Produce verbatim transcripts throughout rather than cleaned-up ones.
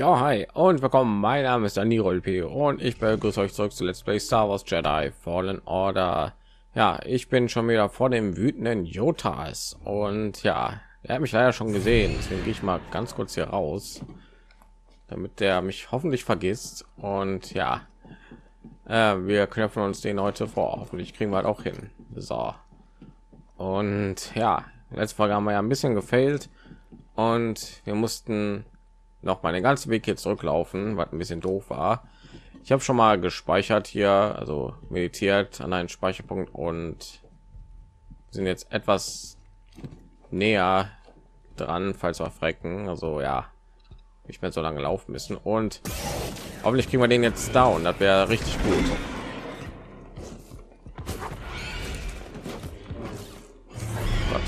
Ja, hi und willkommen. Mein Name ist Daniel P. und ich begrüße euch zurück zu Let's Play Star Wars Jedi Fallen Order. Ja, ich bin schon wieder vor dem wütenden Jotas und ja, er hat mich leider schon gesehen. Deswegen gehe ich mal ganz kurz hier raus, damit der mich hoffentlich vergisst. Und ja, äh, wir knöpfen uns den heute vor. Hoffentlich kriegen wir halt auch hin. So. Und ja, letzte Folge haben wir ja ein bisschen gefailt und wir mussten noch mal den ganzen Weg hier zurücklaufen, was ein bisschen doof war. Ich habe schon mal gespeichert hier, also meditiert an einen Speicherpunkt und sind jetzt etwas näher dran, falls wir frecken. Also ja, nicht mehr so lange laufen müssen und hoffentlich kriegen wir den jetzt down. Das wäre richtig gut. Gott.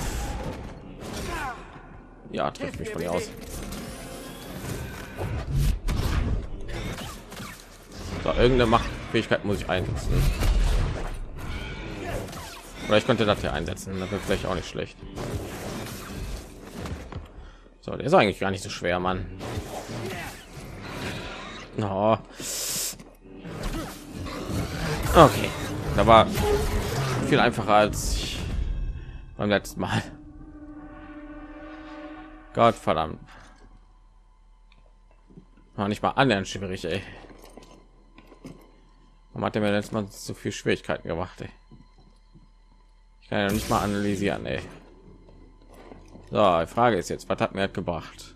Ja, trifft mich von hier aus. So, irgendeine Machtfähigkeit muss ich einsetzen. Oder ich könnte das hier einsetzen, das wird vielleicht auch nicht schlecht. So, der ist eigentlich gar nicht so schwer, Mann. Oh. Okay, da war viel einfacher als ich beim letzten Mal. Gott verdammt. War nicht mal annähernd schwierig, ey. Warum hat er mir letztes Mal so viel Schwierigkeiten gemacht, ey? Ich kann ja nicht mal analysieren, ey. So, die Frage ist jetzt, was hat mir das gebracht?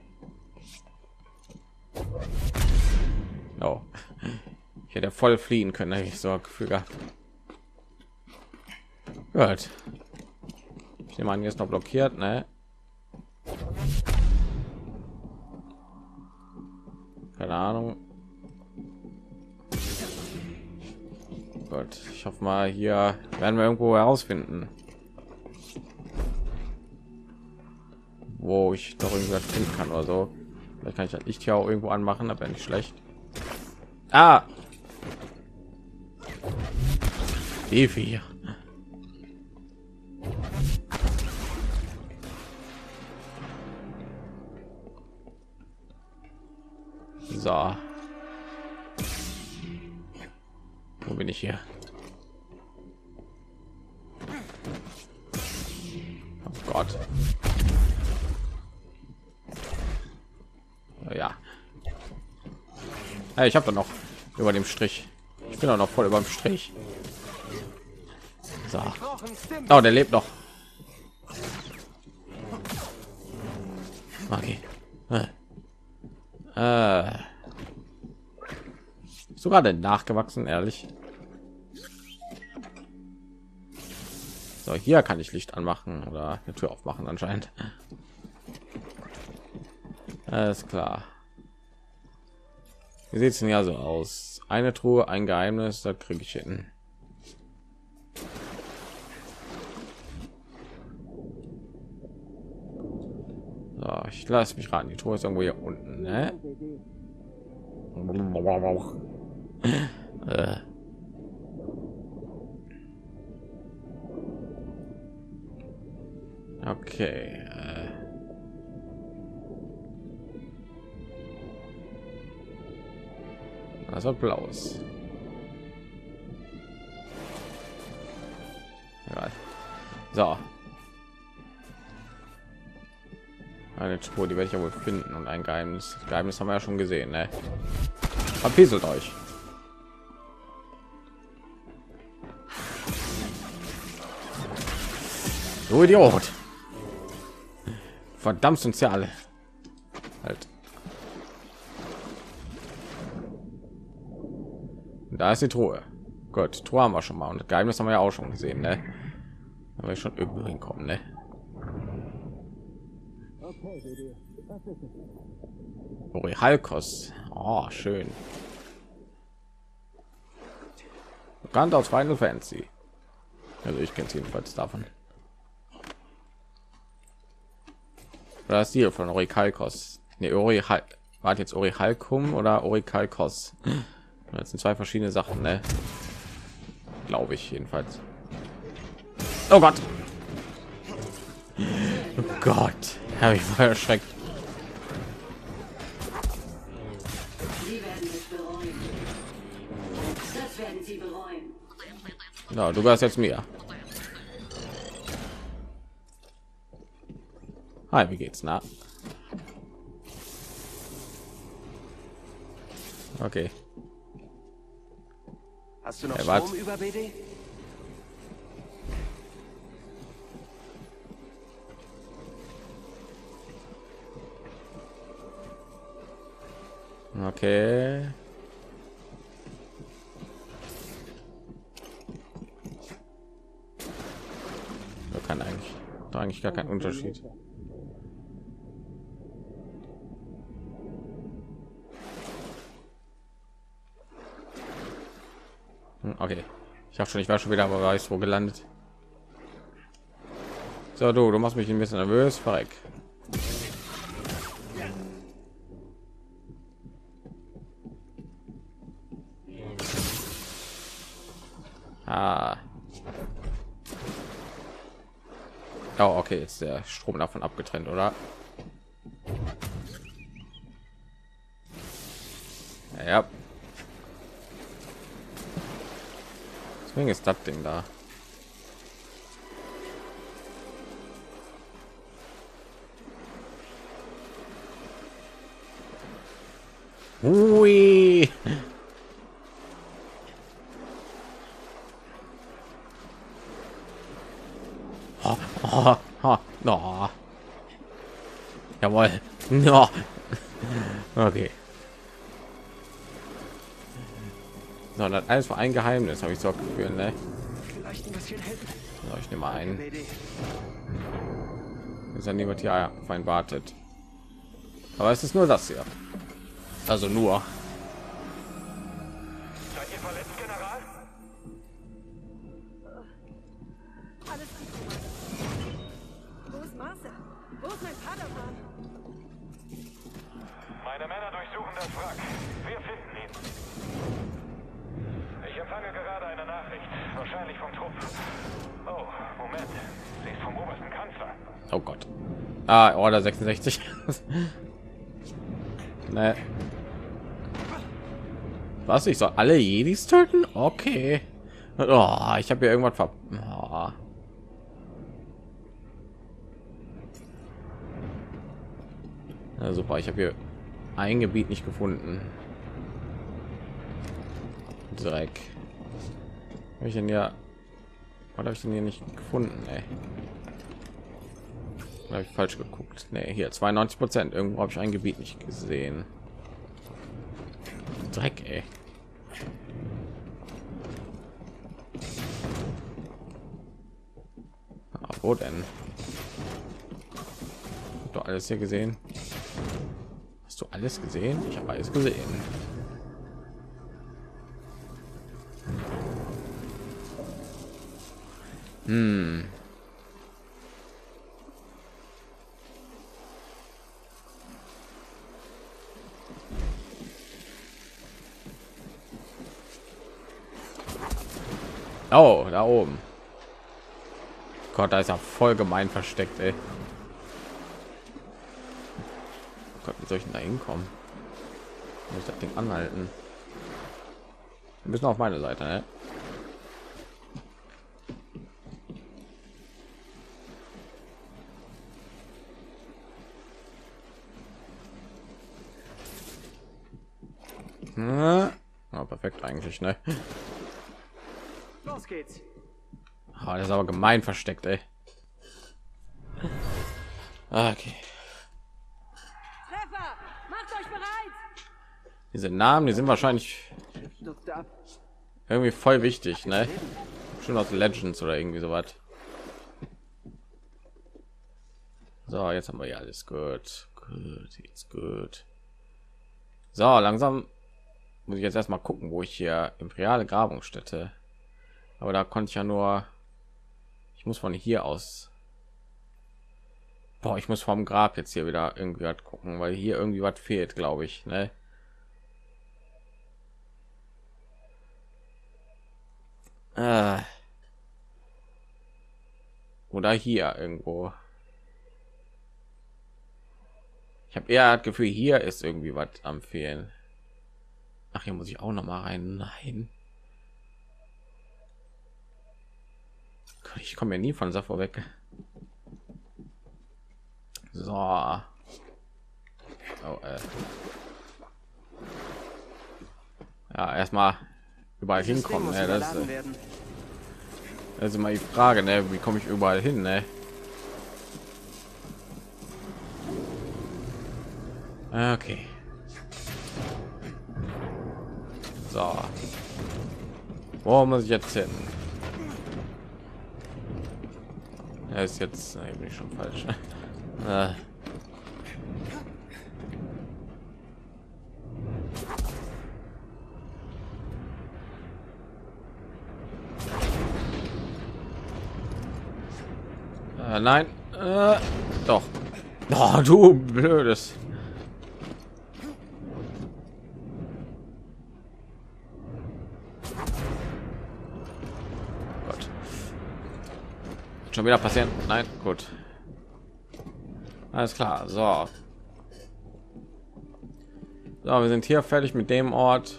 Oh. Ich hätte voll fliehen können, habe ich so ein Gefühl gehabt. Gut. Ich nehme an, jetzt noch blockiert, ne? Keine Ahnung. Gott, ich hoffe mal, hier werden wir irgendwo herausfinden, wo ich doch irgendwas finden kann oder so. Vielleicht kann ich das Licht hier auch irgendwo anmachen, aber nicht schlecht. Ah, Evi. So. Wo bin ich hier? Oh Gott. Ja. Hey, ich habe da noch über dem Strich. Ich bin auch noch voll über dem Strich. So. Oh, der lebt noch. Okay. Äh. Sogar denn nachgewachsen, ehrlich. So, hier kann ich Licht anmachen oder eine Tür aufmachen anscheinend. Alles klar. Wie sieht es denn ja so aus? Eine Truhe, ein Geheimnis, da kriege ich hin. So, ich lasse mich raten, die Truhe ist irgendwo hier unten, ne? äh. Okay. Äh. Das war blaues. Egal. So. Eine Spur, die werde ich ja wohl finden und ein Geheimnis. Geheimnis haben wir ja schon gesehen, ne? Verpieselt euch. Du Idiot. Verdammt uns ja alle. Halt. Da ist die Truhe. Gut, Truhe haben wir schon mal und das Geheimnis haben wir ja auch schon gesehen, ne? Da wir schon irgendwo hinkommen, ne? Halkos. Oh, schön. Bekannt aus Final Fantasy. Also ich kenne es jedenfalls davon. Das hier von Orikalkos. Ne, Ori war jetzt Orihalkum oder Orikalkos. Das sind zwei verschiedene Sachen, ne? Glaube ich jedenfalls. Oh Gott. Oh Gott. Habe ich voll erschreckt. Sie werden es bereuen. Das werden Sie bereuen. Na, du gehörst jetzt mir. Hi, wie geht's? Na? Okay. Hast du noch Hey, Strom was? über, B D? Okay. Da kann eigentlich, da eigentlich gar kein Unterschied. Hm, okay. Ich habe schon, ich war schon wieder, aber weiß wo gelandet. So, du, du machst mich ein bisschen nervös, verreck. Ah. Oh, okay, jetzt der Strom davon abgetrennt, oder? Ja. Deswegen ist das Ding da. Hui. Ha, ha, ha, no. Jawohl. No. Okay. So, das alles war ein Geheimnis, habe ich so gefühlt, ne? Vielleicht ein bisschen helfen. So, ich nehme ein. B D. Ist ja niemand hier auf einen wartet. Aber es ist nur das hier. Also nur. Seid ihr verletzt, General? Alles gut. Wo ist Marcel? Wo ist mein Padawan? Meine Männer durchsuchen das Wrack. Wir finden ihn. Ich empfange gerade eine Nachricht. Wahrscheinlich vom Trupp. Oh, Moment. Sie ist vom obersten Kanzler. Oh Gott. Ah, Order sechsundsechzig. Ne. Was? Ich soll alle Jedis töten? Okay. Oh, ich habe hier irgendwas ver... Oh. Ja, super. Ich habe hier ein Gebiet nicht gefunden. Dreck. Habe ich denn ja... Was habe ich denn hier nicht gefunden? Ey? Habe ich falsch geguckt? Nee, hier zweiundneunzig Prozent. Irgendwo habe ich ein Gebiet nicht gesehen. Dreck, ey. Ah, wo denn? Hast du alles hier gesehen? Hast du alles gesehen? Ich habe alles gesehen. Hm. Oh, da oben. Gott, da ist ja voll gemein versteckt, ey. Oh Gott, wie soll ich denn da hinkommen? Muss ich das Ding anhalten? Wir müssen auf meine Seite, ne? Ja, perfekt eigentlich, ne? Los geht's. Oh, das ist aber gemein versteckt, ey. Okay. Treffer! Macht euch bereit! Diese Namen, die sind wahrscheinlich Stürzt ab. irgendwie voll wichtig, ne? Schon aus Legends oder irgendwie sowas. So, jetzt haben wir ja alles gut. Gut, jetzt gut. So, langsam muss ich jetzt erstmal gucken, wo ich hier imperiale Grabungsstätte. Aber da konnte ich ja nur. Ich muss von hier aus. Boah, ich muss vom Grab jetzt hier wieder irgendwie was gucken, weil hier irgendwie was fehlt, glaube ich, ne? Äh. Oder hier irgendwo. Ich habe eher das Gefühl, hier ist irgendwie was am Fehlen. Ach, hier muss ich auch noch mal rein. Nein. Ich komme ja nie von Sappho weg. So. Oh, äh. Ja, erstmal überall hinkommen. Ne? Das, äh, das ist immer die Frage, ne? Wie komme ich überall hin? Ne? Okay. So. Wo muss ich jetzt hin? Er ist jetzt äh, bin ich schon falsch. äh. Äh, nein, äh, doch. Oh, du blödes. Gott. Schon wieder passieren? Nein, gut. Alles klar. So. So, wir sind hier fertig mit dem Ort.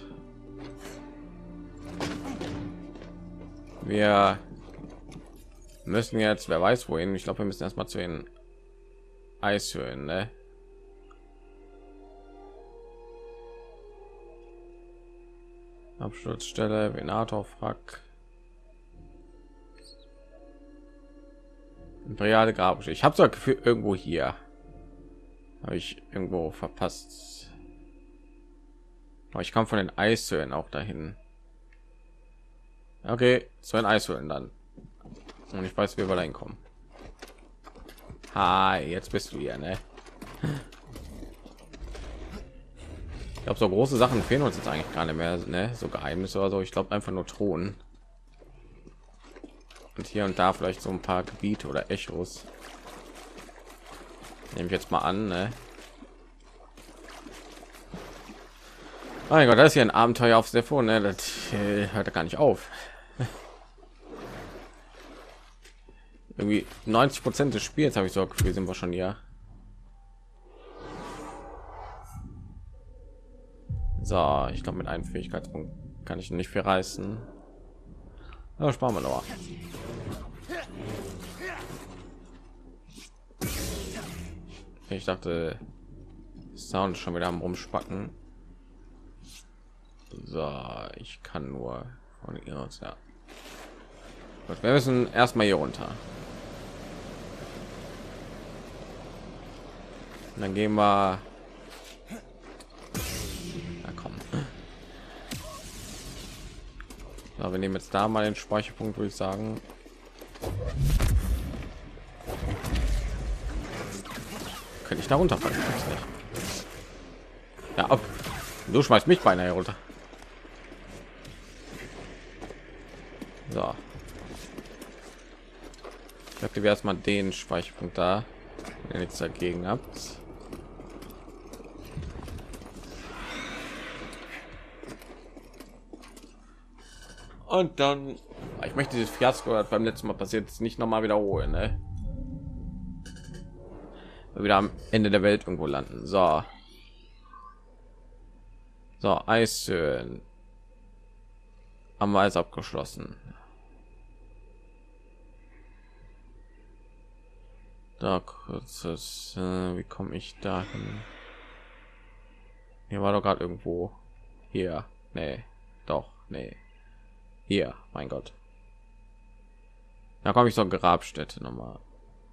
Wir müssen jetzt, wer weiß wohin. Ich glaube, wir müssen erstmal zu den Eishöhlen, ne? Absturzstelle, Venator, Frack. Imperiale Grab. Ich habe so ein Gefühl, irgendwo hier habe ich irgendwo verpasst. Aber ich kam von den Eishöhlen auch dahin. Okay, zu den Eishöhlen dann. Und ich weiß, wie wir da hinkommen. Hi, jetzt bist du hier, ne? Ich glaube, so große Sachen fehlen uns jetzt eigentlich gar nicht mehr, ne? So Geheimnisse oder so. Ich glaube einfach nur Thronen. Und hier und da vielleicht so ein paar Gebiete oder Echos. Nehme ich jetzt mal an, ne? Mein Gott, das ist hier ein Abenteuer aufs Telefon, ne? Das äh, hört er gar nicht auf. Irgendwie neunzig Prozent des Spiels habe ich so Gefühl, sind wir schon hier. So, ich glaube, mit einem Fähigkeitspunkt kann ich nicht viel reißen. Ja, sparen wir noch. Ich dachte, Sound schon wieder am Rumspacken. So, ich kann nur von hier aus, ja. Gut, wir müssen erstmal hier runter. Und dann gehen wir. Na komm. So, wir nehmen jetzt da mal den Speicherpunkt, würde ich sagen. Könnte ich da runterfallen? Ja, ab. Du schmeißt mich beinahe hier runter. So. Ich aktiviere erstmal den Speicherpunkt da, wenn ihr nichts dagegen habt. Und dann, ich möchte dieses Fiasko, das beim letzten Mal passiert ist, nicht noch mal wiederholen, ne? Wir wieder am Ende der Welt irgendwo landen. So. So, Eishöhlen. Haben wir alles abgeschlossen. Da kurzes, äh, wie komme ich dahin? Hier war doch gerade irgendwo. Hier, nee, doch, nee. Hier, mein Gott. Da komme ich zur Grabstätte noch mal.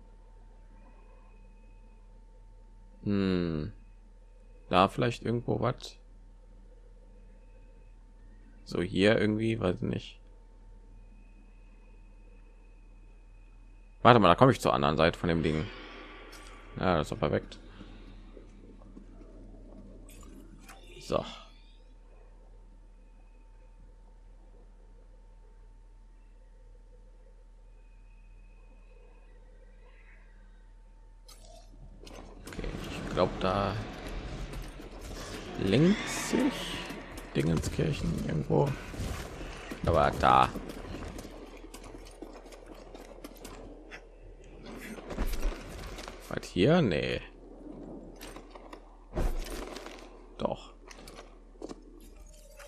Hm. Da vielleicht irgendwo was. So hier irgendwie, weiß nicht. Warte mal, da komme ich zur anderen Seite von dem Ding. Ja, das ist doch perfekt. So. Ich glaube, da links sich Dingenskirchen irgendwo, aber da. Was hier? Nee. Doch.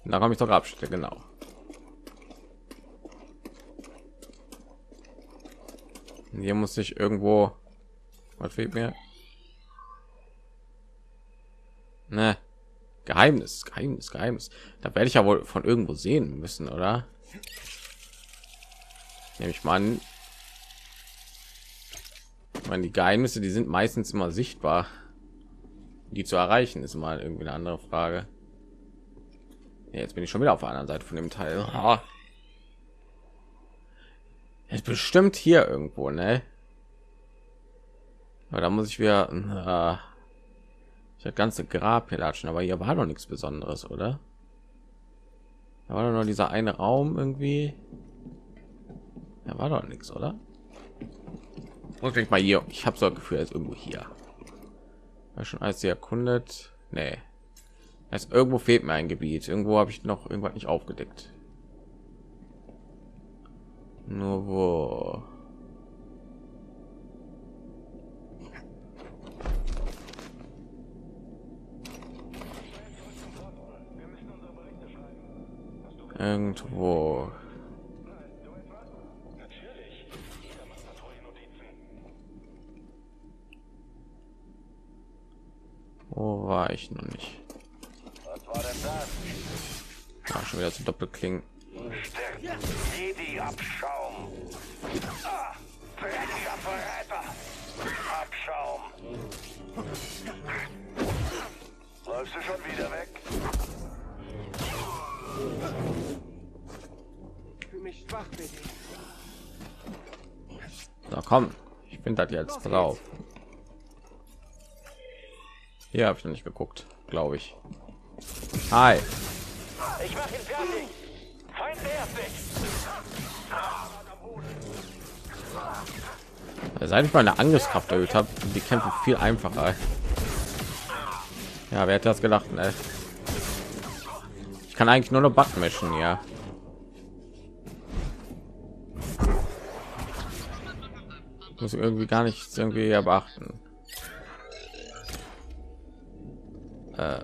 Da komme ich doch Abschnitte, genau. Hier muss ich irgendwo, was fehlt mir? Ne, Geheimnis, Geheimnis, Geheimnis. Da werde ich ja wohl von irgendwo sehen müssen, oder? Nehme ich mal an. Ich meine, die Geheimnisse, die sind meistens immer sichtbar. Die zu erreichen ist mal irgendwie eine andere Frage. Ja, jetzt bin ich schon wieder auf der anderen Seite von dem Teil. Ah. Ist bestimmt hier irgendwo, ne? Aber da muss ich wieder äh, ich das ganze Grab hier latschen, aber hier war doch nichts Besonderes, oder? Da war doch nur dieser eine Raum irgendwie. Da war doch nichts, oder? Muss ich mal hier. Ich habe so ein Gefühl, er ist irgendwo hier. War schon alles hier erkundet. Nee. Also irgendwo fehlt mir ein Gebiet. Irgendwo habe ich noch irgendwas nicht aufgedeckt. Nur wo? Irgendwo. Wo war ich noch nicht? Was war denn das? Ah, schon wieder zu Doppelklingen. Jedi-Abschaum. Ah, dreckiger Verräter. Abschaum. Läufst du schon wieder weg? Für mich schwach, bitte. Na komm, ich finde das jetzt drauf. Hier habe ich noch nicht geguckt, glaube ich. Hi. Ich mach ihn fertig. Feind nähert sich. Seit ich meine Angriffskraft erhöht habe, die Kämpfe viel einfacher. Ja, wer hätte das gedacht, ne? Ich kann eigentlich nur eine Button mischen, ja. Muss irgendwie gar nichts irgendwie beachten. Äh,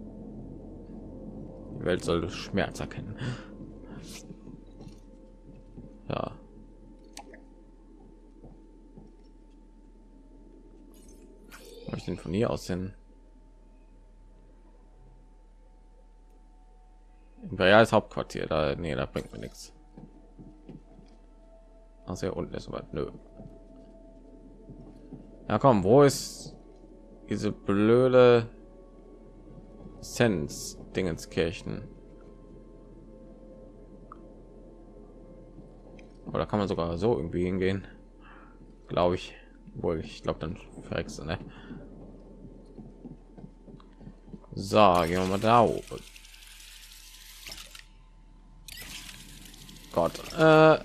die Welt soll Schmerz erkennen. Ja. Was ich denn von hier aus hin? Imperiales Hauptquartier, da nee, da bringt mir nichts. Also hier unten ist was, nö. Ja komm, wo ist diese blöde Sens Dingenskirchen? Oder kann man sogar so irgendwie hingehen? Glaube ich. Wohl, ich glaube dann verreckst du, ne? So, gehen wir mal da oben. Gott, äh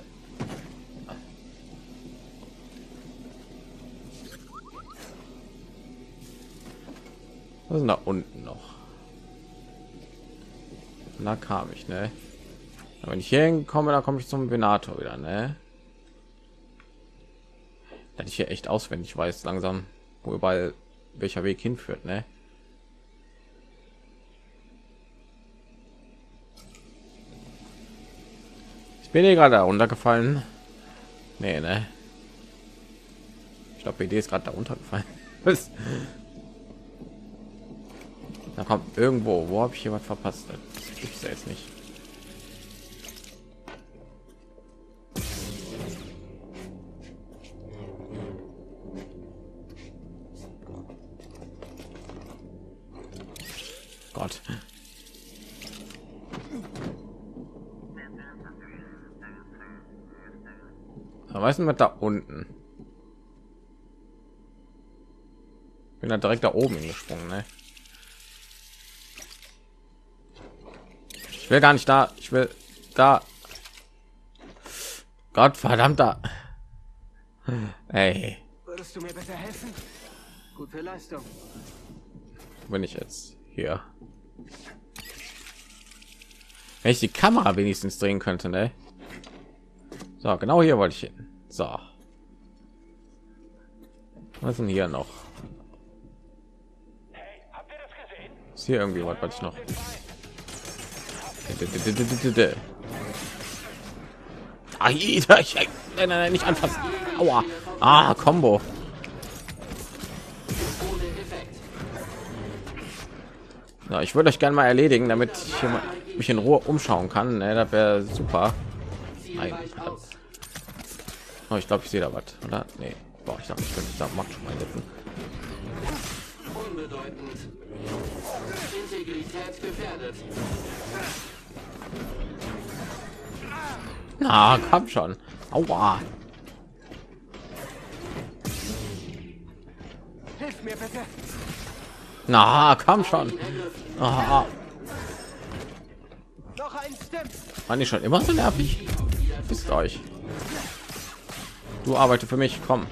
was ist da unten noch? Da kam ich, ne? Aber wenn ich hier hinkomme, da komme ich zum Venator wieder, ne? Da ich hier echt auswendig weiß langsam, wo überall welcher Weg hinführt, ne? Ich bin hier gerade runtergefallen. Nee, ne? Ich glaube, B D ist gerade da runtergefallen. Was? Da kommt irgendwo, wo habe ich hier was verpasst? Das gibt's ja jetzt nicht. Gott. Da weiß nicht, was da unten. Bin da direkt da oben gesprungen, ne? Ich will gar nicht da. Ich will da. Gott verdammter. Ey. Würdest du mir bitte helfen? Gute Leistung. Bin ich jetzt hier? Wenn ich die Kamera wenigstens drehen könnte, ne? So, genau hier wollte ich hin. So. Was ist denn hier noch? Hey, habt ihr das gesehen? Ist hier irgendwie was, was ich noch? Ah, ich, nein, nein, nein, nicht anfassen. Aua. Ah, Combo. Ja, ich würde euch gerne mal erledigen, damit ich hier mal mich in Ruhe umschauen kann. Ne, das wäre super. Nein. Oh, ich glaube, ich sehe da was, oder? Nee. Boah, ich glaube, ich könnte da macht schon mal helfen. Unbedeutend. Integrität gefährdet. Na, komm schon. Aua. Hilf mir bitte. Na, komm schon. Ah, Noch ein Step. waren die schon immer so nervig? Wisst euch. Du arbeitest für mich, komm.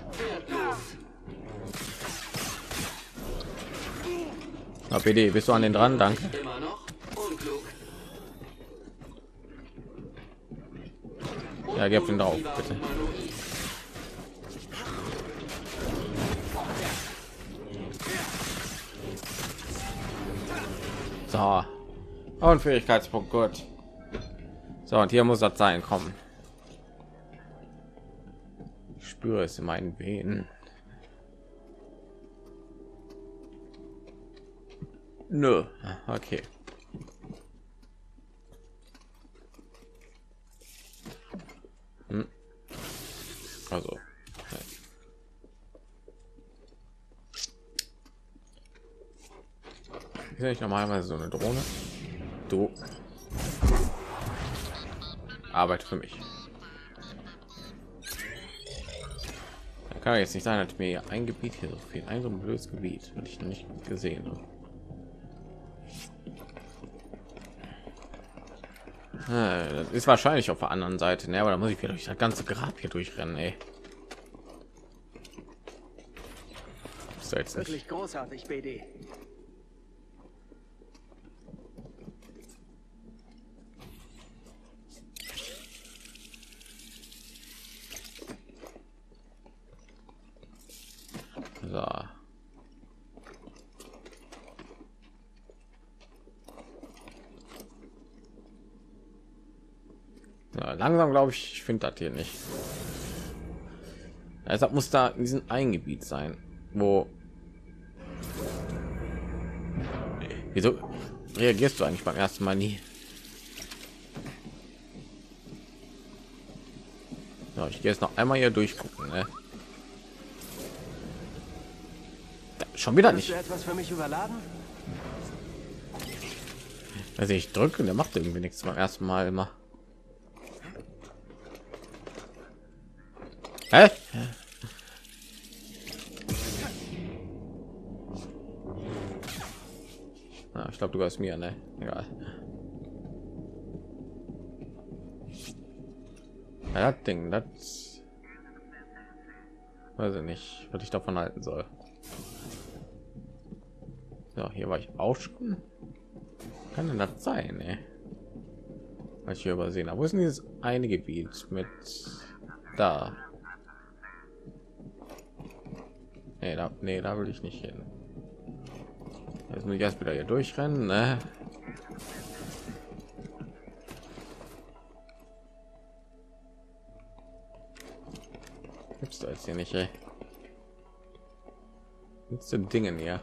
Na, B D, bist du an den dran? Danke. Immer noch unklug. Ja, geh auf den drauf, bitte. So. Und Fähigkeitspunkt, gut. So, und hier muss das sein, kommen. Ich spüre es in meinen Venen. Nö, okay. Hm. Also. Ist nicht normalerweise so eine Drohne? Du. Arbeit für mich. Da kann jetzt nicht sein, dass mir ein Gebiet hier so viel, ein so ein blödes Gebiet, weil ich noch nicht gesehen habe. Das ist wahrscheinlich auf der anderen Seite, ne? Aber da muss ich wieder durch das ganze Grab hier durchrennen, ey. Ist jetzt nicht. Wirklich großartig, B D. So. Ja, langsam glaube ich, ich finde das hier nicht. Deshalb muss da in diesem Eingebiet sein, wo. Wieso reagierst du eigentlich beim ersten Mal nie? Ja, ich gehe jetzt noch einmal hier durchgucken. Ne? Da, schon wieder Kannst nicht. du etwas für mich überladen? Also ich drücke, der macht irgendwie nichts beim ersten Mal immer. Hä? Ah, ich glaube, du gehörst mir, ne? Egal. Ja, das Ding, das weiß ich nicht, was ich davon halten soll. So, hier war ich auch schon. Kann denn das sein, ne? Was ich hier übersehen habe. Wo ist denn dieses eine Gebiet mit da? Nee, da, nee, da will ich nicht hin. Jetzt muss ich erst wieder hier durchrennen, ne? Gibt's da jetzt hier nicht, ey? Gibt's denn Dingen hier?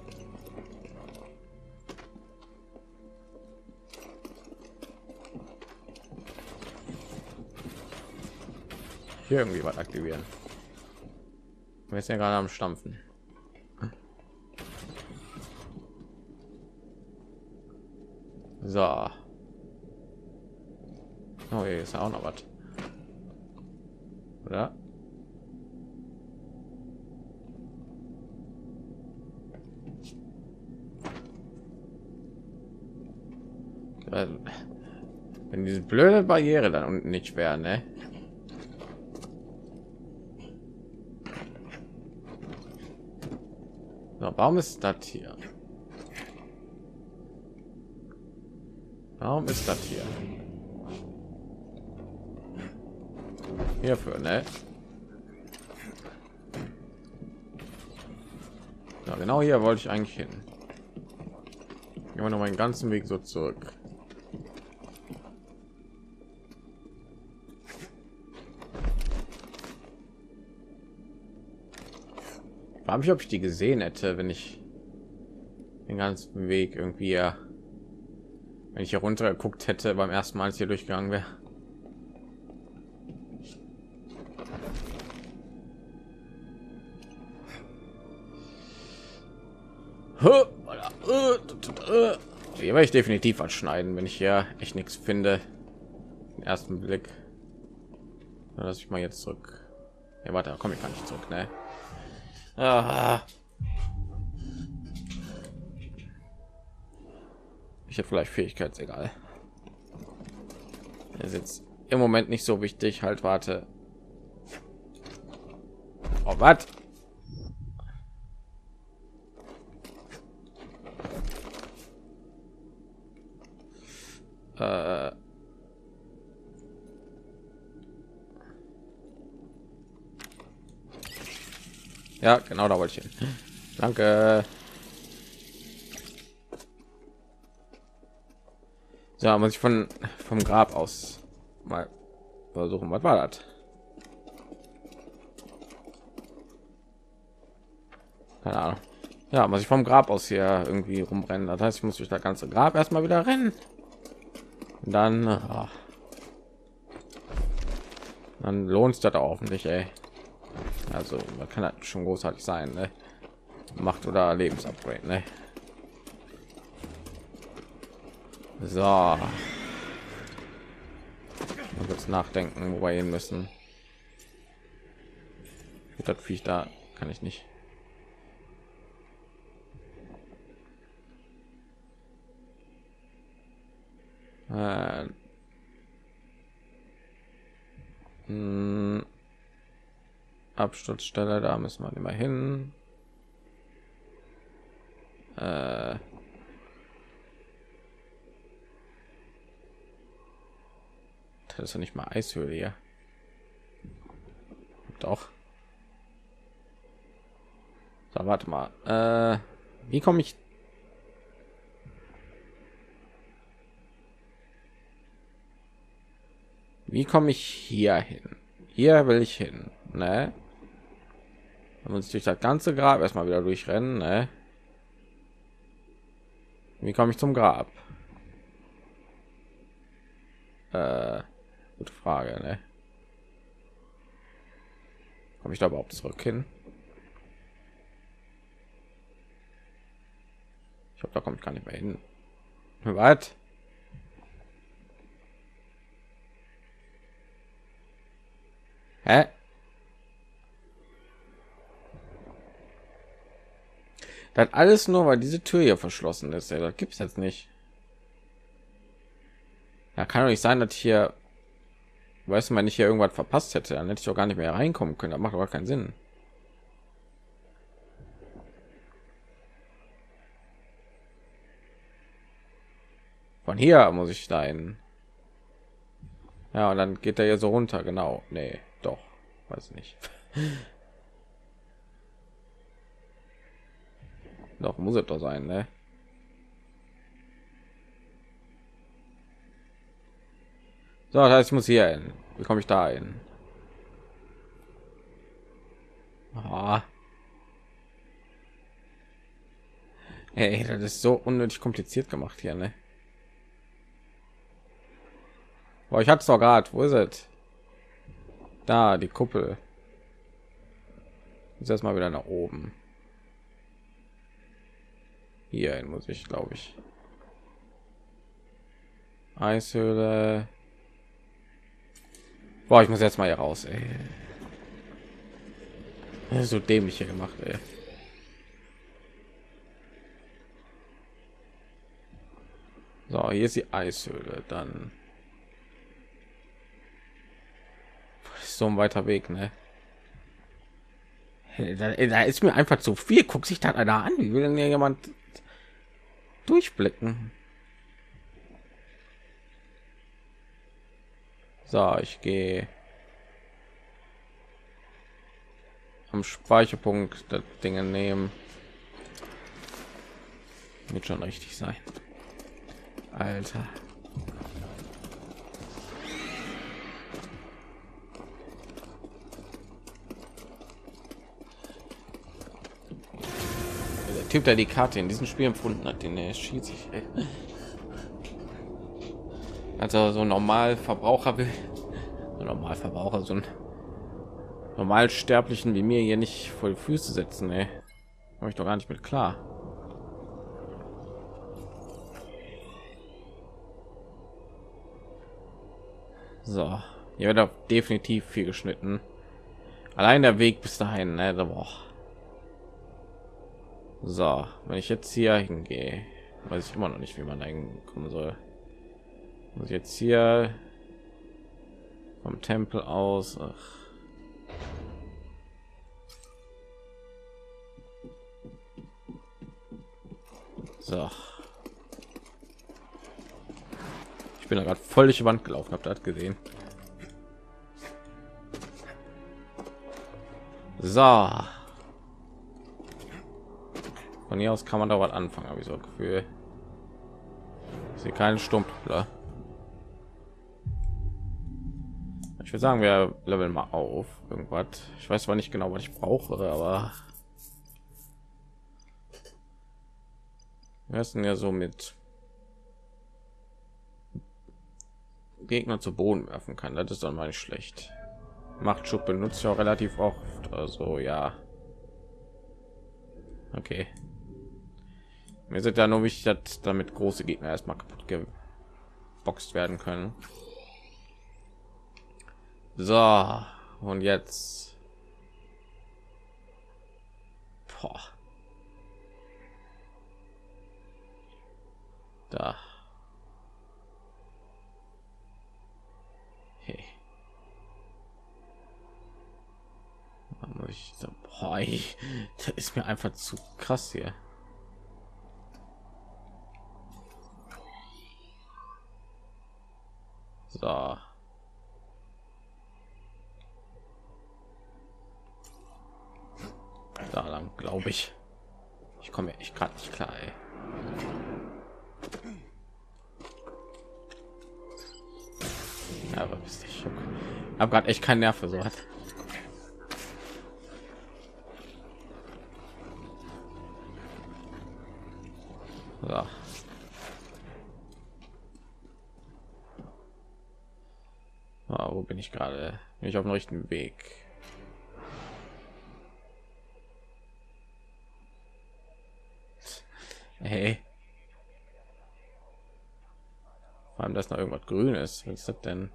Hier irgendwie was aktivieren. Wir sind ja gerade am Stampfen. So. Oh, hier ist auch noch was. Oder? Wenn diese blöde Barriere dann unten nicht wäre, ne? So, warum ist das hier? Warum ist das hier? Hierfür, ne? Ja, genau hier wollte ich eigentlich hin. Immer noch meinen ganzen Weg so zurück. Frage mich, ob ich die gesehen hätte, wenn ich den ganzen Weg irgendwie, ja, wenn ich hier runter geguckt hätte beim ersten Mal, als ich hier durchgegangen wäre. Hier werde ich definitiv was schneiden, wenn ich hier echt nichts finde. Den ersten Blick. Lass ich mal jetzt zurück. Ja, warte, da komme ich gar nicht zurück, ne? Ah. Ich habe vielleicht Fähigkeitsegal. Er ist jetzt im Moment nicht so wichtig. Halt, warte. Oh, was? Äh. Ja, genau, da wollte ich hin. Danke. So, muss ich von vom Grab aus mal versuchen. Was war das? Keine Ahnung. Ja, muss ich vom Grab aus hier irgendwie rumrennen. Das heißt, ich muss durch das ganze Grab erstmal wieder rennen. Und dann, ach, dann lohnt es das auch nicht, ey. Also, man kann das schon großartig sein, ne? Macht oder Lebensupgrade, ne? So. Man wird nachdenken, wo wir hin müssen. Das Viech da kann ich nicht. Äh, mh, Absturzstelle, da müssen wir immer hin. Äh, das ist ja nicht mal Eishöhle hier. Doch. So, warte mal. Äh, wie komme ich? Wie komme ich hier hin? Hier will ich hin, ne? Da muss ich durch das ganze Grab erstmal wieder durchrennen, ne? Wie komme ich zum Grab? Äh, gute Frage, ne? Komme ich da überhaupt zurück hin? Ich glaube, da komme ich gar nicht mehr hin. Was? Hä? Das alles nur, weil diese Tür hier verschlossen ist. Ja, das gibt es jetzt nicht. Ja, kann doch nicht sein, dass hier, weißt du, wenn ich hier irgendwas verpasst hätte, dann hätte ich auch gar nicht mehr reinkommen können. Das macht aber keinen Sinn. Von hier muss ich da hin. Ja, und dann geht er hier so runter, genau. Nee, doch, weiß nicht. Doch, muss es doch sein, ne? So, das heißt, ich muss hier hin. Wie komme ich da hin? Ah. Hey, das ist so unnötig kompliziert gemacht hier, ne? Boah, ich hatte es doch gerade. Wo ist es? Da, die Kuppel. Jetzt erstmal wieder nach oben. Hier muss ich, glaube ich. Eishöhle. Boah, ich muss jetzt mal hier raus, ey. Das ist so dämlich hier gemacht, ey. So, hier ist die Eishöhle, dann so ein weiter Weg, ne? Da, da ist mir einfach zu viel. Guckt sich dann einer an. Wie will denn hier jemand durchblicken? So, ich gehe am Speicherpunkt das Dinge nehmen. Wird schon richtig sein. Alter. Der Typ, der die Karte in diesem Spiel empfunden hat, den er schießt sich. Ey. Also so normal Verbraucher will, so normal Verbraucher, so ein normal Sterblichen wie mir hier nicht voll Füße setzen, ey. Habe ich doch gar nicht mit klar. So, hier wird auch definitiv viel geschnitten. Allein der Weg bis dahin, ne? Boah. So, wenn ich jetzt hier hingehe, weiß ich immer noch nicht, wie man da hinkommen soll. Muss ich jetzt hier vom Tempel aus. Ach. So. Ich bin da gerade voll durch die Wand gelaufen, habt ihr das gesehen? So. Von hier aus kann man da was anfangen, habe ich so ein Gefühl. Ich sehe keinen Stumpfler. Ich würde sagen, wir leveln mal auf irgendwas. Ich weiß zwar nicht genau, was ich brauche, aber wir sind ja so mit Gegner zu Boden werfen kann. Das ist dann mal nicht schlecht. Machtschub benutzt ja auch relativ oft, also ja. Okay. Mir sind da nur wichtig, dass damit große Gegner erstmal kaputt geboxt werden können. So, und jetzt. Boah. Da. Hey. Da muss ich so, boah, ich, das ist mir einfach zu krass hier. So. Da lang, glaube ich. Ich komme echt gerade nicht klar, ey. Ja, aber bist ich habe gerade echt keinen Nerv für so was. So. Ah, wo bin ich gerade? Bin ich auf dem richtigen Weg? Hey. Vor allem, dass noch irgendwas Grünes. Was ist das denn?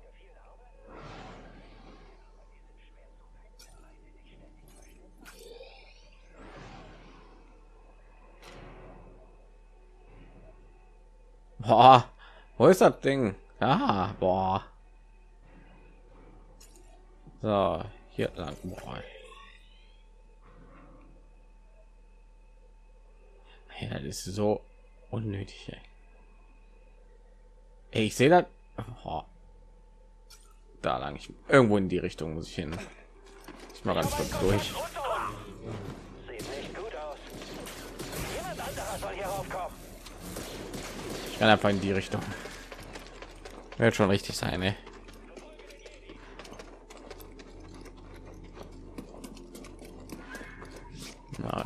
Boah, wo ist das Ding? Ah, boah. So, hier lang. Boah. Ja, das ist so unnötig. Ey. Ey, ich sehe das. Oh. Da lang. Ich, irgendwo in die Richtung muss ich hin. Ich mache ganz kurz durch. Sieht nicht gut aus. Jemand anderer soll hier raufkommen. Ich kann einfach in die Richtung. Wird schon richtig sein, ey. Nein.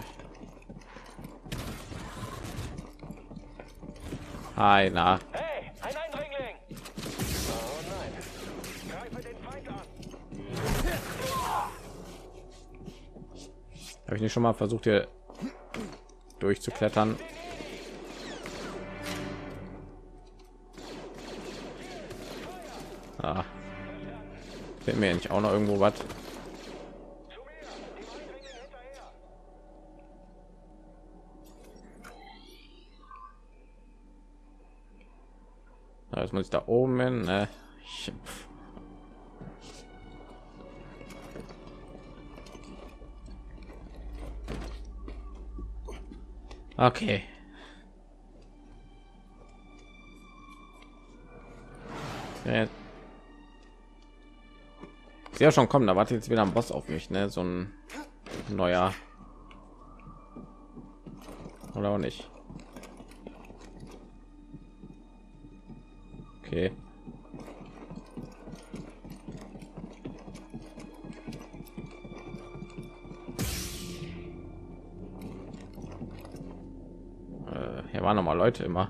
Hi, na. Hey, ein Eindringling! Oh nein. Greife den Feind an. Habe ich nicht schon mal versucht, hier durchzuklettern? Ah. Fehlt mir nicht auch noch irgendwo was? Jetzt muss ich da oben hin, ne? Ich, okay. Ja. Ich sehe ja schon kommen, da wartet jetzt wieder ein Boss auf mich, ne? So ein neuer. Oder auch nicht. Okay. waren noch mal Leute immer.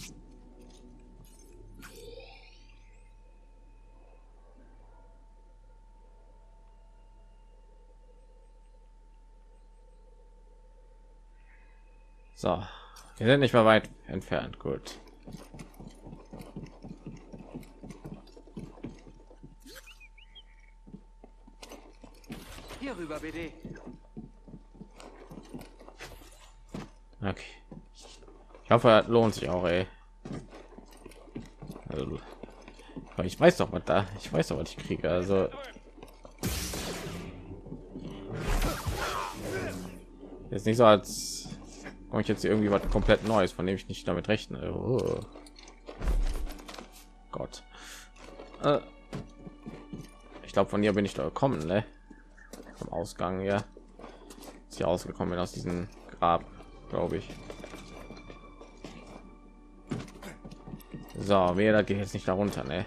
So, wir sind nicht mehr weit entfernt. Gut. Hier rüber, B D. Okay. Ich hoffe, das lohnt sich auch, ey. Also, aber ich weiß doch, was da. Ich weiß doch, was ich kriege. Also jetzt nicht so, als komme ich jetzt irgendwie was komplett Neues, von dem ich nicht damit rechne. Oh. Gott. Äh. Ich glaube, von hier bin ich da gekommen, ne? Vom Ausgang hier. Ist hier ausgekommen bin aus diesem Grab, glaube ich. So, wer da geht jetzt nicht darunter, ne?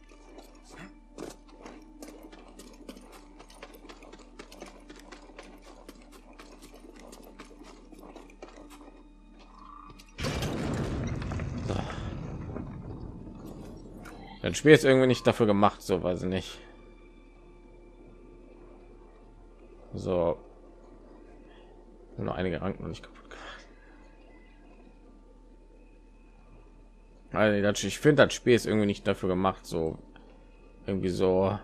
So. Das Spiel ist irgendwie nicht dafür gemacht, so weiß ich nicht. So. Nur einige Ranken noch nicht kaputt gemacht. Also, ich finde, das Spiel ist irgendwie nicht dafür gemacht, so irgendwie so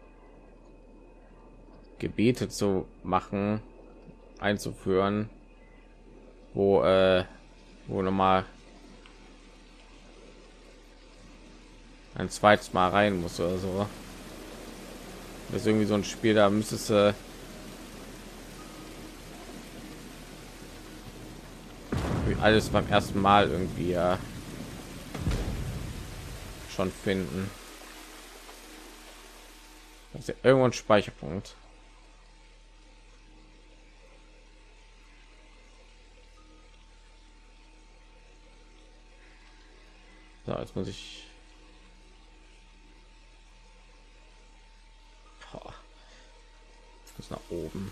Gebiete zu machen, einzuführen, wo äh, wo noch mal ein zweites Mal rein muss oder so. Das ist irgendwie so ein Spiel, da müsstest du alles beim ersten Mal irgendwie ja schon finden. Das ist ja irgendwo ein Speicherpunkt. So, jetzt muss ich Boah. Bis nach oben.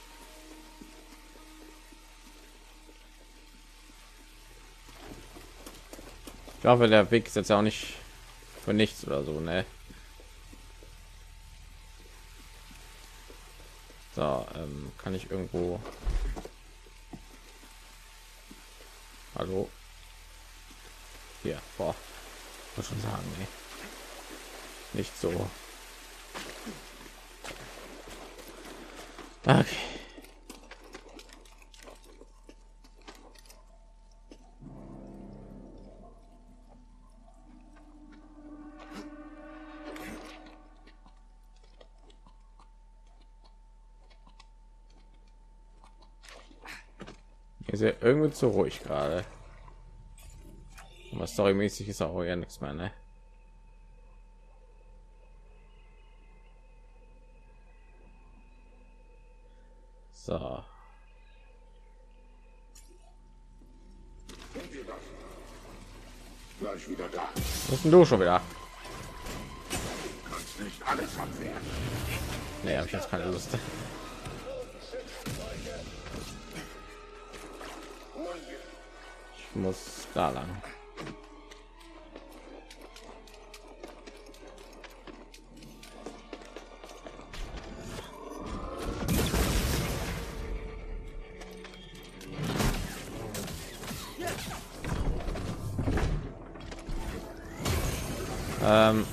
Ich hoffe, der Weg ist jetzt auch nicht für nichts oder so, ne? So, ähm, kann ich irgendwo hallo hier boah, muss schon sagen, ne? Nicht so. Okay. Ist ja irgendwie zu ruhig gerade. Aber storymäßig ist auch ja nichts mehr, ne? So. Gleich wieder da. Was bist denn du schon wieder? Kannst nicht alles abwehren. Nee, habe ich jetzt keine Lust. Ich muss da lang. Ähm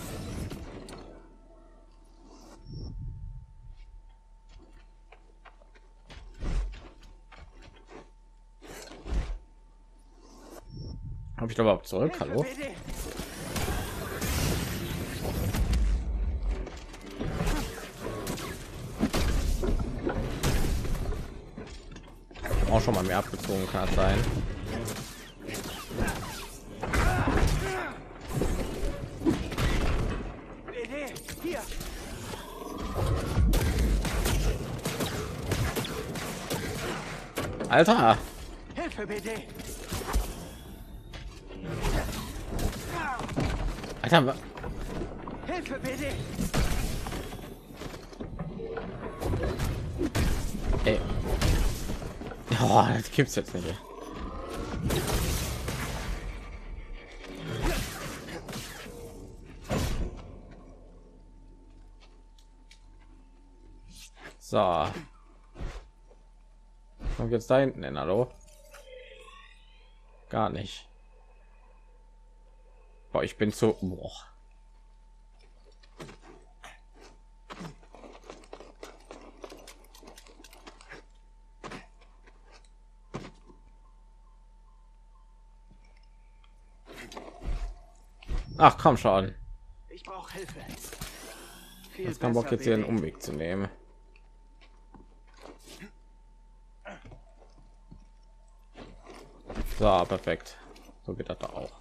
Habe ich doch überhaupt zurück? Hallo? Auch schon mal mehr abgezogen kann sein. Hier. Alter, Hilfe, B D. Alter, Hilfe, B D. ey. Oh, das gibt's jetzt nicht. So. Kommt jetzt da hinten hin, hallo? Gar nicht. Boah, ich bin zu... Boah. Ach, komm schon. Ich brauche Hilfe. Viel Jetzt kann Bock besser, jetzt hier einen B D. Umweg zu nehmen. So, perfekt. So geht das da auch.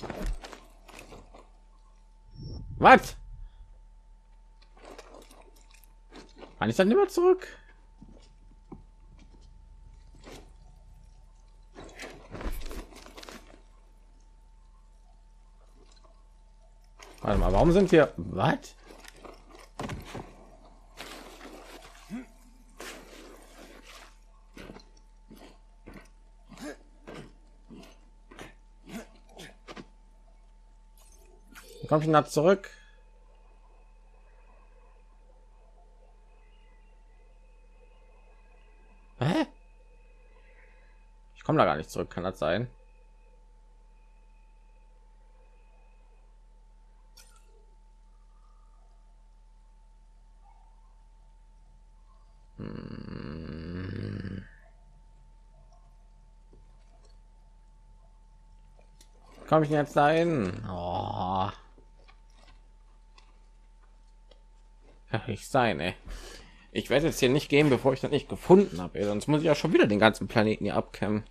Was? Kann ich dann immer zurück? Warte mal, warum sind wir... Was? Komm ich nach zurück? Hä? Ich komme da gar nicht zurück, kann das sein? Hm. Komme ich jetzt dahin? Oh. Ja, ich sein, ey. Ich werde jetzt hier nicht gehen, bevor ich das nicht gefunden habe, sonst muss ich ja schon wieder den ganzen Planeten hier abkämmen.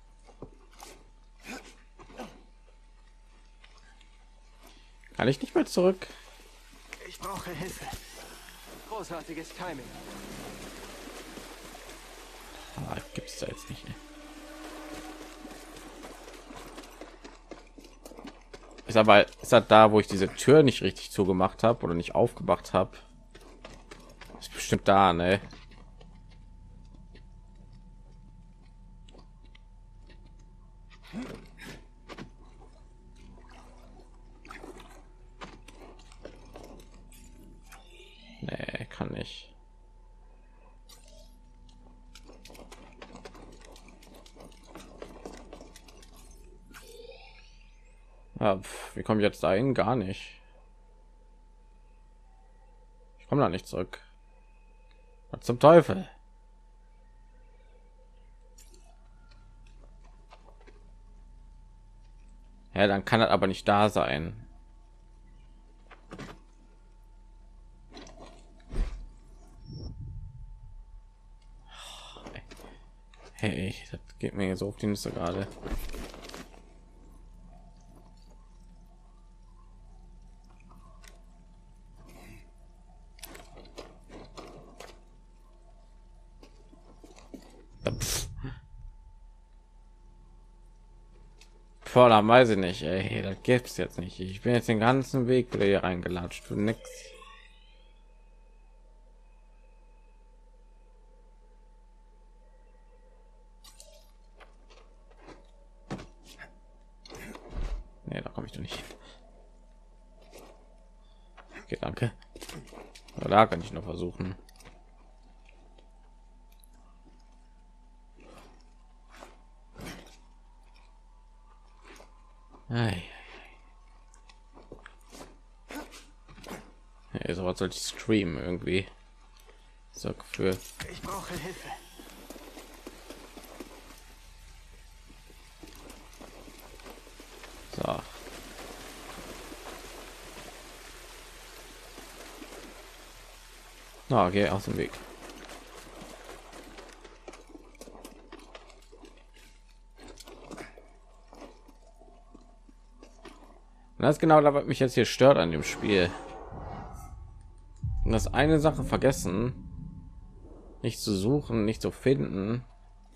Kann ich nicht mehr zurück? Ich brauche Hilfe. Großartiges Timing. Ah, gibt's da jetzt nicht. Ey. Ist aber ist das da, wo ich diese Tür nicht richtig zugemacht habe oder nicht aufgemacht habe? Ist bestimmt da, ne? Nee, kann nicht. Ja, pf, wie komme ich jetzt dahin? Gar nicht. Ich komme da nicht zurück. Was zum Teufel? Ja, dann kann das aber nicht da sein. Hey, das geht mir so auf die Nüsse gerade. Boah, da weiß ich nicht, ey, das gibt's jetzt nicht. Ich bin jetzt den ganzen Weg wieder hier reingelatscht für nix. Nee, da komme ich doch nicht hin. Okay, danke. Aber da kann ich noch versuchen. Hey, so was sollte ich streamen irgendwie. So für Ich brauche Hilfe. so. Na, okay, aus dem Weg. Und das ist genau da, was mich jetzt hier stört an dem Spiel. Und das eine Sache vergessen, nicht zu suchen, nicht zu finden.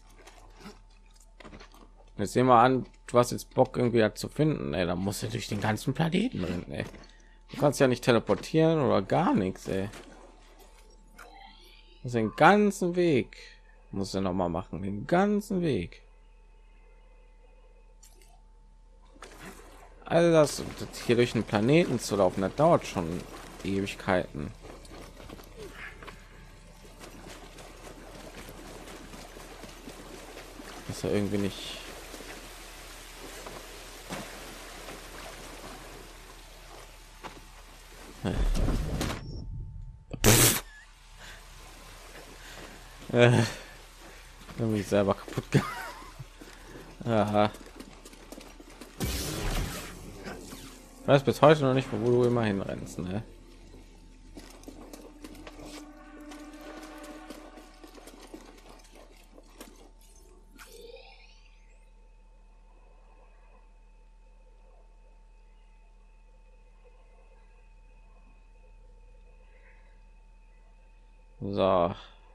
Jetzt sehen wir an, du hast jetzt Bock irgendwie zu finden, ey, da musst du durch den ganzen Planeten rennen, ey. Du kannst ja nicht teleportieren oder gar nichts, ey. Das den ganzen Weg muss er noch mal machen, den ganzen Weg. Also das, das hier durch den Planeten zu laufen, das dauert schon Ewigkeiten. ist ja irgendwie nicht. Äh, irgendwie selber kaputt gemacht. Aha. Ich weiß bis heute noch nicht, wo du immer hinrennst, ne? So.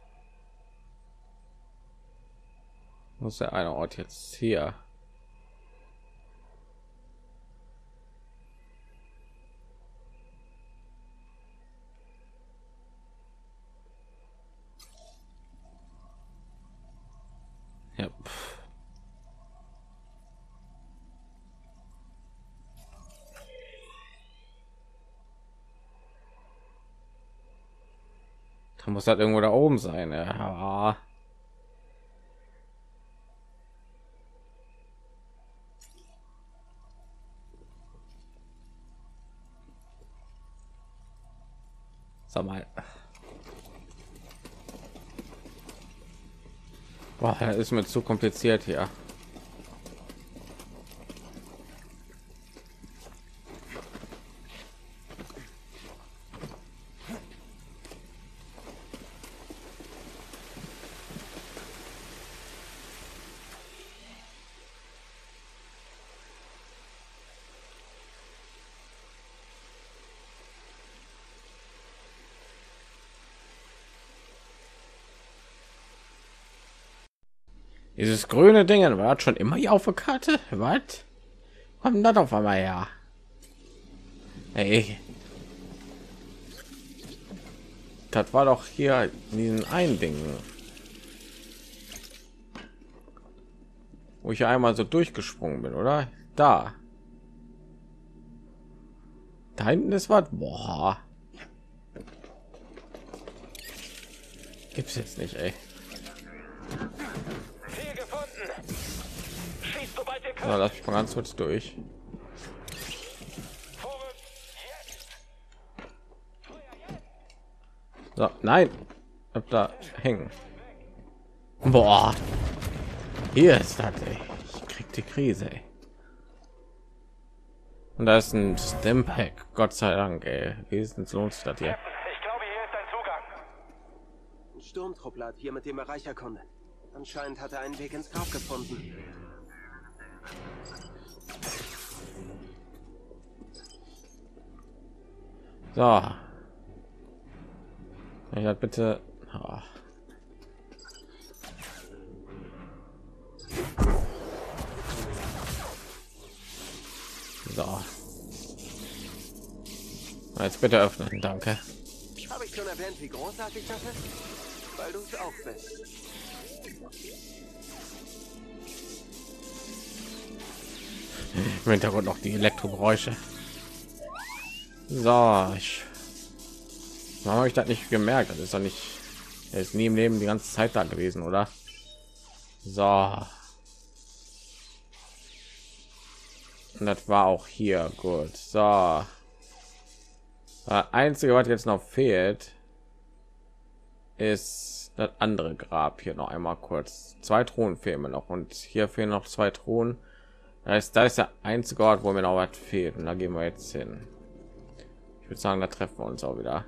Muss der eine Ort jetzt hier? Ja. Pff. Da muss halt irgendwo da oben sein. Ja. Sag mal. Boah, das ist mir zu kompliziert hier. Dieses grüne Ding war schon immer hier auf der Karte. Was kommt das auf einmal her? Hey, das war doch hier diesen ein Ding, wo ich einmal so durchgesprungen bin, oder? Da. Da hinten ist was. Boah. Gibt's jetzt nicht, ey. Ziel gefunden. Schießt, sobald ihr könnt. Na, lass mich mal ganz kurz durch. Vorwärts. Jetzt. Feuer jetzt. So, nein, hab da hängen. Boah, hier ist das. Ey. Ich krieg die Krise. Ey. Und da ist ein Stimpack. Gott sei Dank. Ey. Wesentlich lohnt sich das hier. Ich glaube, hier ist ein Zugang. Ein Sturmtruppler hat hier mit dem Bereich erkundet. Anscheinend hat er einen Weg ins Grab gefunden. So. Ja, bitte. Oh. So. Jetzt bitte öffnen, danke. Habe ich schon erwähnt, wie großartig das ist? Weil du es auch bist. Im Hintergrund noch die Elektrogeräusche. So, ich habe ich das nicht gemerkt. Das ist doch nicht, er ist nie im Leben die ganze Zeit da gewesen, oder? So. Und das war auch hier gut. So. Das einzige, was jetzt noch fehlt, ist das andere Grab hier noch einmal kurz. Zwei Thronen fehlen mir noch und hier fehlen noch zwei Thronen. Da ist, da ist der einzige Ort, wo mir noch was fehlt. Und da gehen wir jetzt hin. Ich würde sagen, da treffen wir uns auch wieder.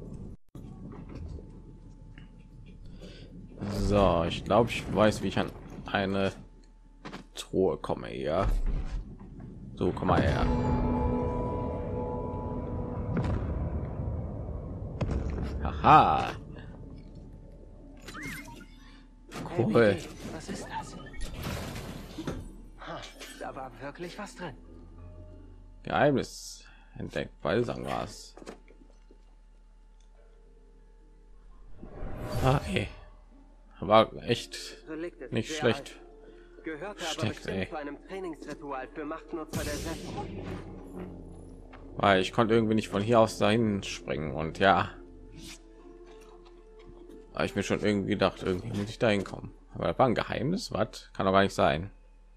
So, ich glaube, ich weiß, wie ich an eine Truhe komme hier. So, komm mal her. Aha. Cool. Was ist das? Ha, da war wirklich was drin. Geheimnis entdeckt. Balsamgras. Okay. War echt Relikte nicht sehr schlecht. alt. Gehörte aber Steckt, bestimmt ey. zu einem Trainingsritual für Machtnutzer der Setten. Weil ich konnte irgendwie nicht von hier aus dahin springen und ja. Aber ich mir schon irgendwie gedacht, irgendwie muss ich dahin kommen. Aber das war ein Geheimnis, was? Kann doch gar nicht sein.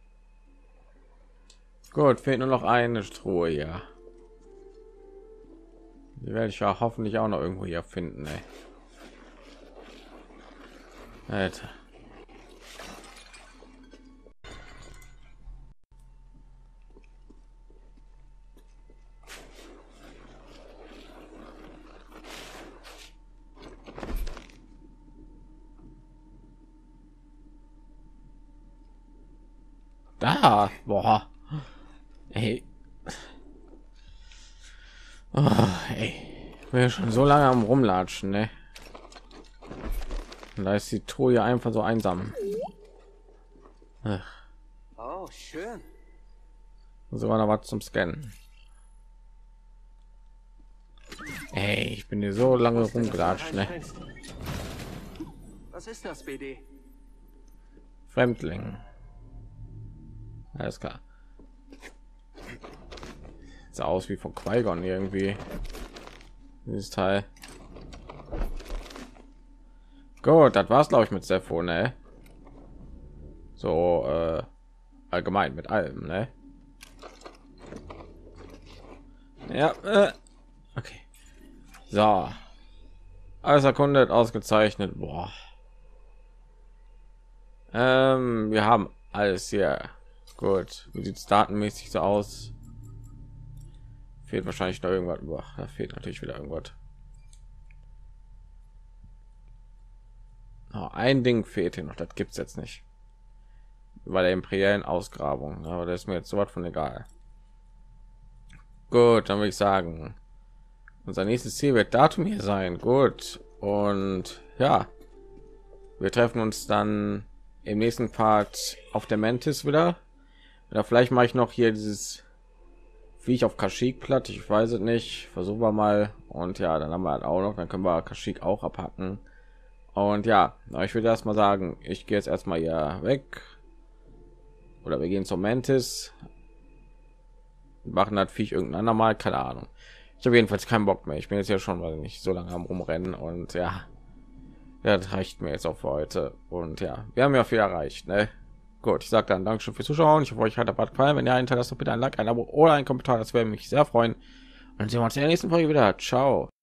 Gut, fehlt nur noch eine Truhe hier. Die werde ich ja hoffentlich auch noch irgendwo hier finden, ey. Alter. Da, boah, ey, oh, ey. Ich bin ja schon so lange am Rumlatschen, ne? Und da ist die Truhe einfach so einsam. Ach. Oh, schön. Sogar noch was zum Scannen. Ey, ich bin hier so lange rumgelatscht, ne? Was ist das, B D? Fremdling. Alles klar. Sah aus wie von Qui-Gon irgendwie. Dieses Teil. Gut, das war's, glaube ich, mit Sepho, ne? So äh, allgemein mit allem, ne? Ja, äh, okay. So, alles erkundet, ausgezeichnet. Boah. Ähm, wir haben alles hier. Gut, wie sieht es datenmäßig so aus? Fehlt wahrscheinlich noch irgendwas. Boah, da fehlt natürlich wieder irgendwas. Oh, ein Ding fehlt hier noch, das gibt es jetzt nicht. Bei der imperialen Ausgrabung, aber das ist mir jetzt so was von egal. Gut, dann würde ich sagen, unser nächstes Ziel wird Datum hier sein. Gut, und ja, wir treffen uns dann im nächsten Part auf der Mantis wieder. Oder vielleicht mache ich noch hier dieses Viech auf Kashyyyk platt, ich weiß es nicht, versuchen wir mal. Und ja, dann haben wir halt auch noch, dann können wir Kashyyyk auch abhacken. Und ja, ich würde erst mal sagen, ich gehe jetzt erstmal hier weg, oder wir gehen zur Mantis, machen das Viech irgendein andermal, keine Ahnung. Ich habe jedenfalls keinen Bock mehr, ich bin jetzt ja schon, weil nicht so lange am Rumrennen. Und ja, das reicht mir jetzt auch für heute. Und ja, wir haben ja viel erreicht, ne? Gut, ich sage dann Dankeschön fürs Zuschauen. Ich hoffe, euch hat der Part gefallen. Wenn ihr einen Teil, lasst doch bitte ein Like, ein Abo oder ein Kommentar. Das wäre mich sehr freuen. Und dann sehen wir uns in der nächsten Folge wieder. Ciao.